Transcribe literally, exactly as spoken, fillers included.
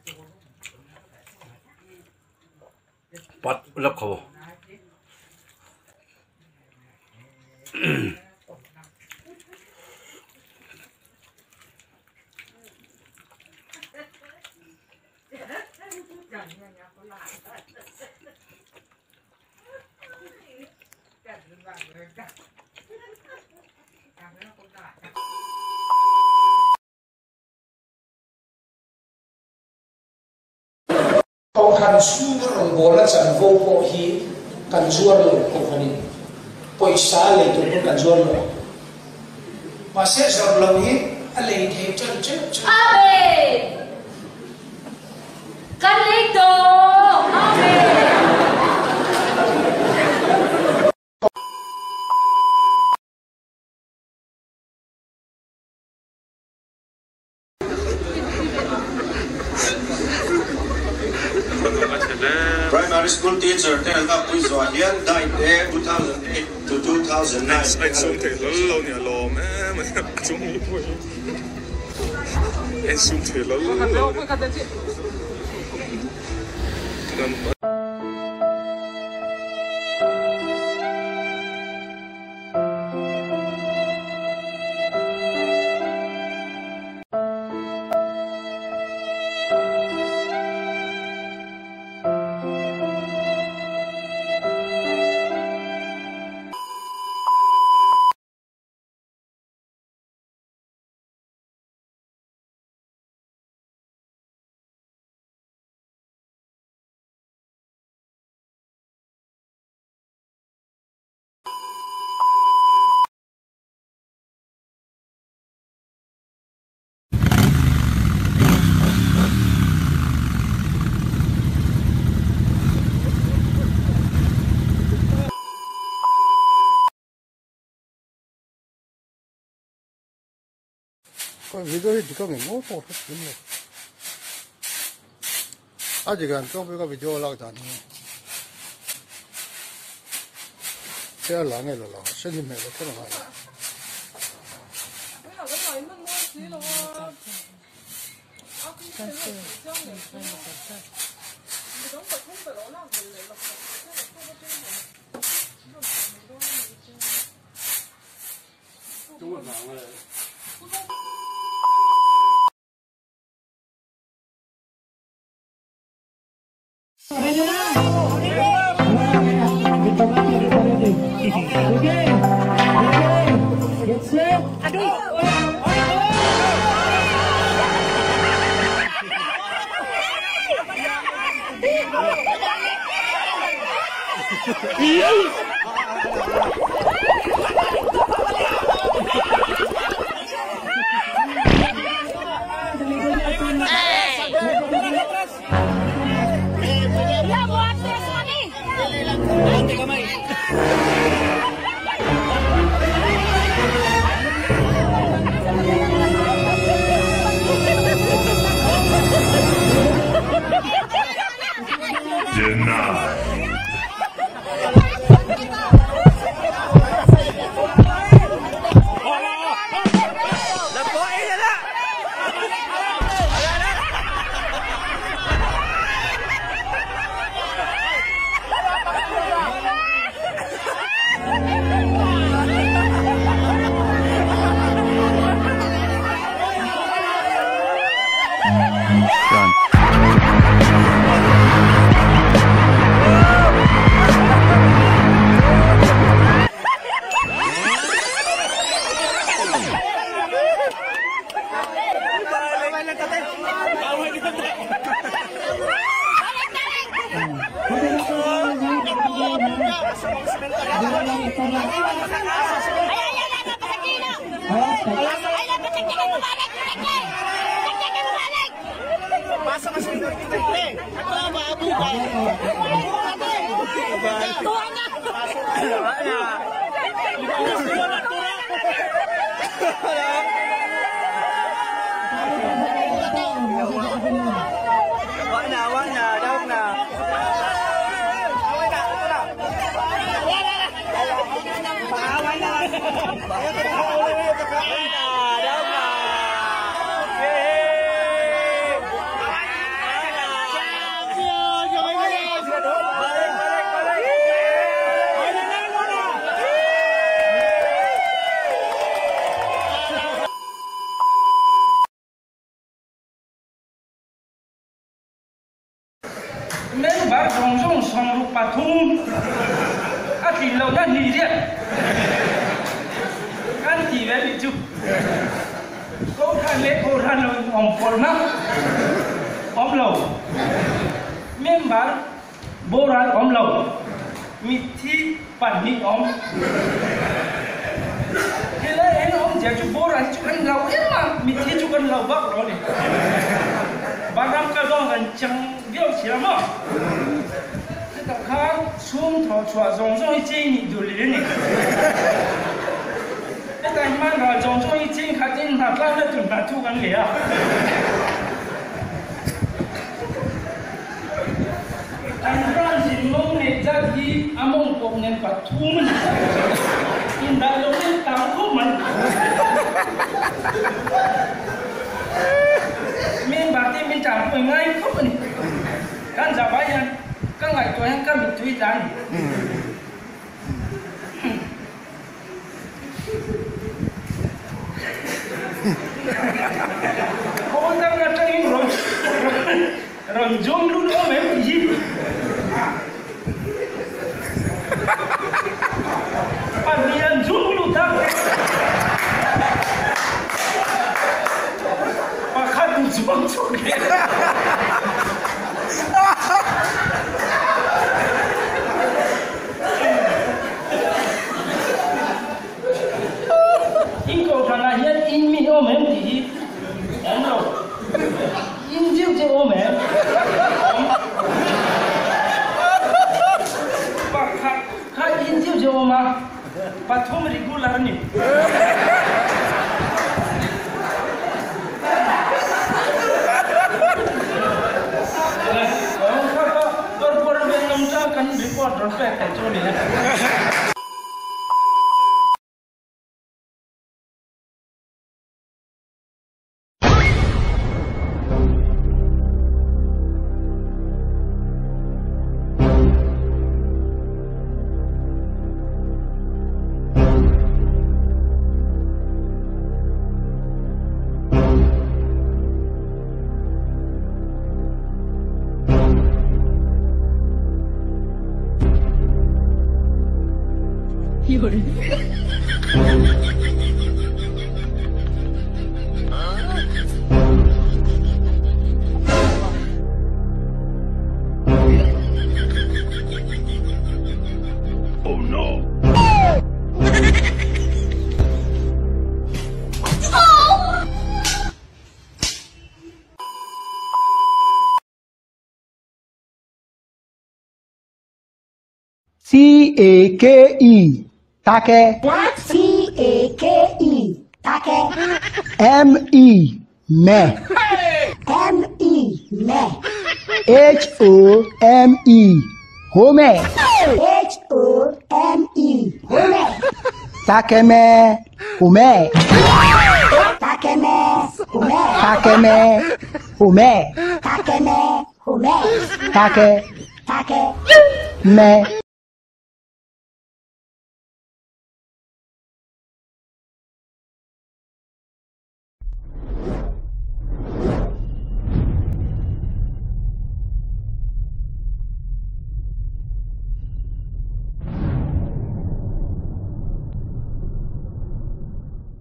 Pat lấp khẩu. Ông khăn xuống rồi bố là chẳng vô bộ hi cần ruột rồi không phải bồi xá lấy tụi nó cần ruột rồi mà sẽ dọn lâu hi anh lấy thêm chân chết chân Abe cần lấy đồ Abe Primary school teacher tel ka pui zo hian dai te two thousand eight to two thousand nine ai sum thei lo lo ni lo me ma chung ni pui ai sum thei lo lo cái video thì có người ngố phô thật đúng không? 아직은 좀 이거 비교 올라가잖아. 제가 랑해로 라, 신임해로 들어가야. men ba zong zong song ru pathum a ti lo na ni dia kan ti ve bi chu ko than le ko than lo om pol na om lo men ba boran om lo mi thi pan ni om cái lấy em ông chỉ chụp bố ra chụp anh lâu thế mà mình chỉ chụp anh lâu bác rồi này bạn làm cái đó gần chẳng biết gì lắm à cái tập khác xuống thọ chùa giống giống như chị đủ liền này cái tay mang vào giống giống như chị khát tin thật là nó chuẩn bị thu gần liền à anh ra xin mong này ra đi anh mong cuộc nên phải thu mình in đại lục lên tàu của mình mình bảo thì mình trả mười ngay không mình kan giả bài nha các ngày tuổi anh các mình tùy rằng không đang là tranh rồi rồi zoom luôn đó mấy gì Pamiran dulu tak. Pakai jual juga. Ingkau tanah yang in mi omem di, eno. Injil je omem. Pakai kai injil je omah. Pathum regular ni. Orang kata berbuat dengan kan report respect actually. Oh no. C A K E Take. What? C A K E Take. M E Me. M E Me. H O M E Home. H O M E Home. Takeme Home. Takeme Home. Takeme Home. Takeme Home. Take Take Me